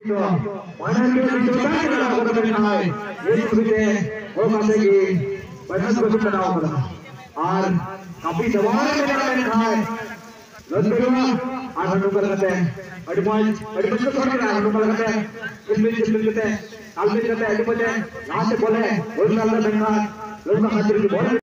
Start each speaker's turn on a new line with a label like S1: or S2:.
S1: mana dia dicoba kita lakukan dengan ini sebenarnya orang lagi banyak kulit kenal और काफी दबाव में लगा है रद्द करूँगा आगे नंबर करते हैं अडवांस को छोड़ के आगे नंबर करते हैं चिल्मिल करते हैं काल में करते हैं अडवांस यहाँ से बोले और साल का धन्यवाद लोग हाजिर की बहुत